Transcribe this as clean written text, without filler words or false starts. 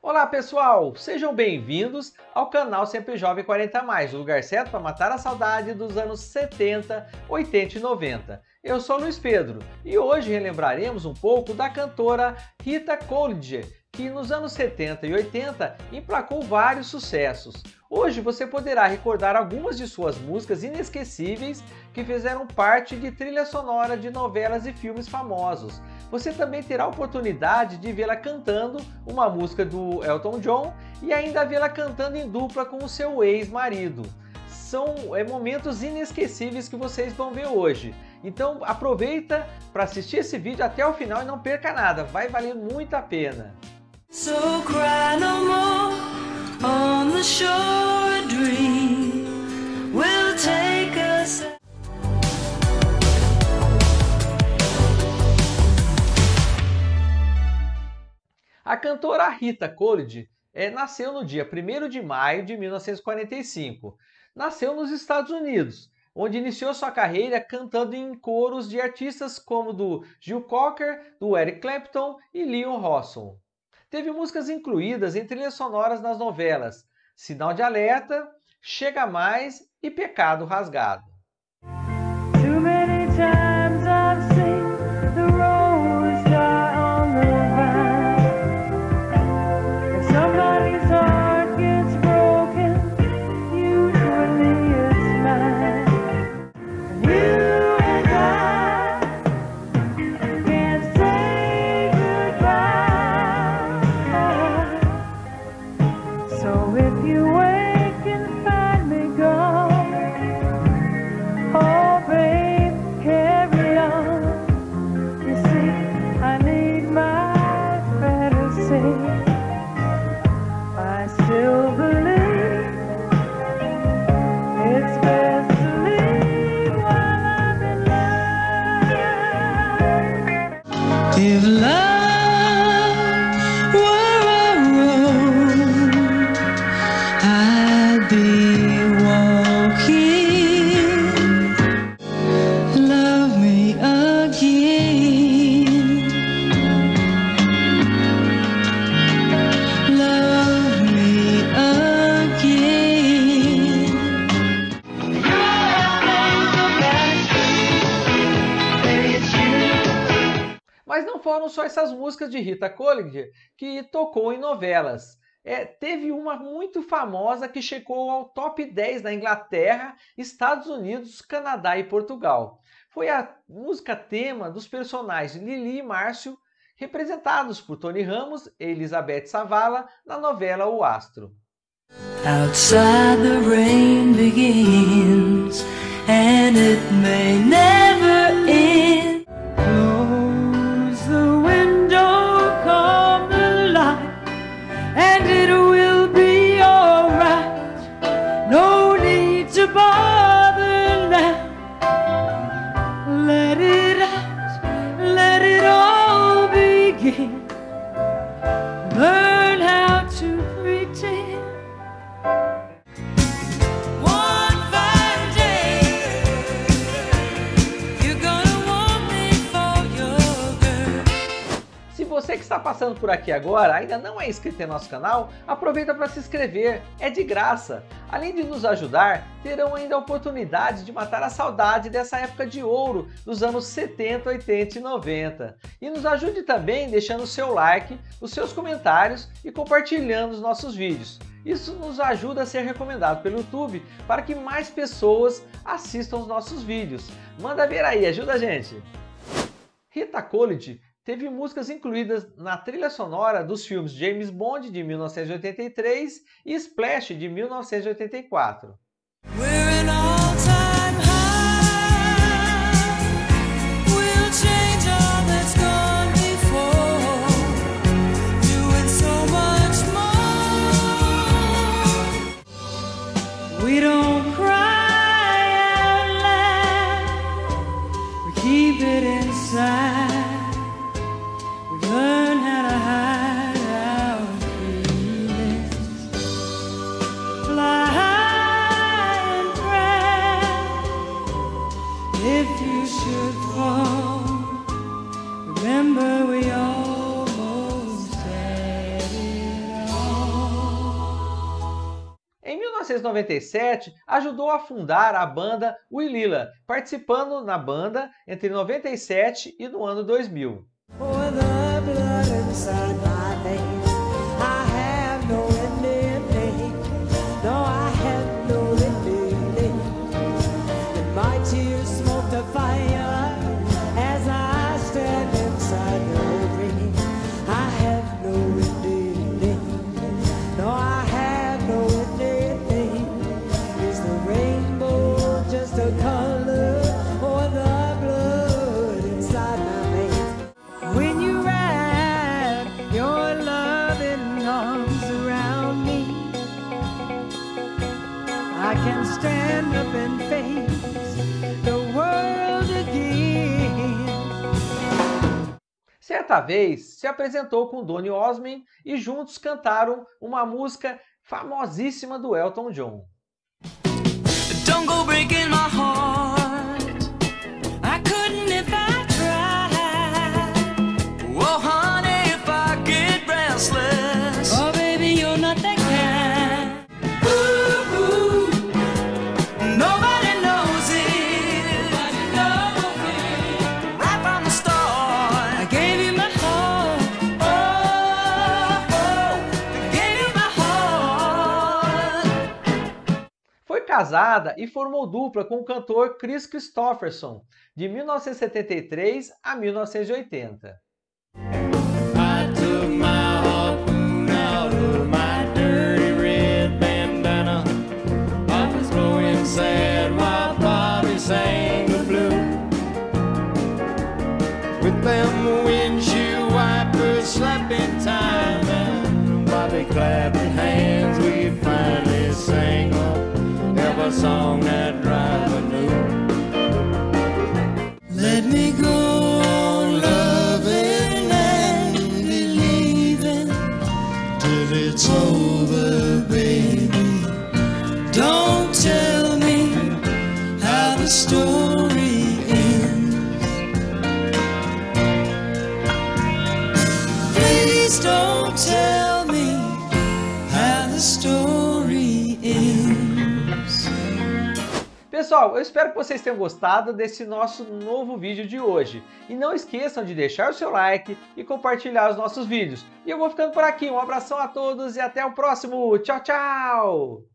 Olá pessoal, sejam bem-vindos ao canal Sempre Jovem 40+, o lugar certo para matar a saudade dos anos 70, 80 e 90. Eu sou Luiz Pedro e hoje relembraremos um pouco da cantora Rita Coolidge, que nos anos 70 e 80 emplacou vários sucessos. Hoje você poderá recordar algumas de suas músicas inesquecíveis que fizeram parte de trilha sonora de novelas e filmes famosos. Você também terá a oportunidade de vê-la cantando uma música do Elton John e ainda vê-la cantando em dupla com o seu ex-marido. São momentos inesquecíveis que vocês vão ver hoje. Então aproveita para assistir esse vídeo até o final e não perca nada, vai valer muito a pena. So cry no more on the shore, a dream will take us. A cantora Rita Coolidge nasceu no dia 1º de maio de 1945. Nasceu nos Estados Unidos, onde iniciou sua carreira cantando em coros de artistas como do Gil Cocker, do Eric Clapton e Leon Russell. Teve músicas incluídas em trilhas sonoras nas novelas Sinal de Alerta, Chega Mais e Pecado Rasgado. If love were a road, I'd be walking. Love me again. Love me again. Mas não foram só essas músicas de Rita Coolidge que tocou em novelas. Teve uma muito famosa que chegou ao top 10 na Inglaterra, Estados Unidos, Canadá e Portugal. Foi a música tema dos personagens Lili e Márcio, representados por Tony Ramos e Elizabeth Savala na novela O Astro. Outside the rain begins and it may never end. Close the window, calm the light, and it will be alright. No need to bother now. Let it out, let it all begin. Learn how to pretend. Se você que está passando por aqui agora ainda não é inscrito em nosso canal, aproveita para se inscrever, é de graça. Além de nos ajudar, terão ainda a oportunidade de matar a saudade dessa época de ouro dos anos 70, 80 e 90. E nos ajude também deixando o seu like, os seus comentários e compartilhando os nossos vídeos. Isso nos ajuda a ser recomendado pelo YouTube para que mais pessoas assistam os nossos vídeos. Manda ver aí, ajuda a gente! Rita Coolidge teve músicas incluídas na trilha sonora dos filmes James Bond de 1983 e Splash de 1984. We don't cry out loud, we keep it inside. We learn how to hide our feelings. Fly high. 1997, ajudou a fundar a banda We Lila, participando na banda entre 97 e no ano 2000. I can stand up and face the world again. Certa vez, se apresentou com Donny Osmond e juntos cantaram uma música famosíssima do Elton John. Don't go breaking my heart. I couldn't if I tried. Oh honey, if I get restless. Oh baby, you're not that kind. Casada e formou dupla com o cantor Kris Kristofferson, de 1973 a 1980. Song that drives a new. Let me go on loving and believing till it's over, baby. Don't tell me how the story ends. Please don't tell me how the story ends. Pessoal, eu espero que vocês tenham gostado desse nosso novo vídeo de hoje. E não esqueçam de deixar o seu like e compartilhar os nossos vídeos. E eu vou ficando por aqui. Um abração a todos e até o próximo. Tchau, tchau!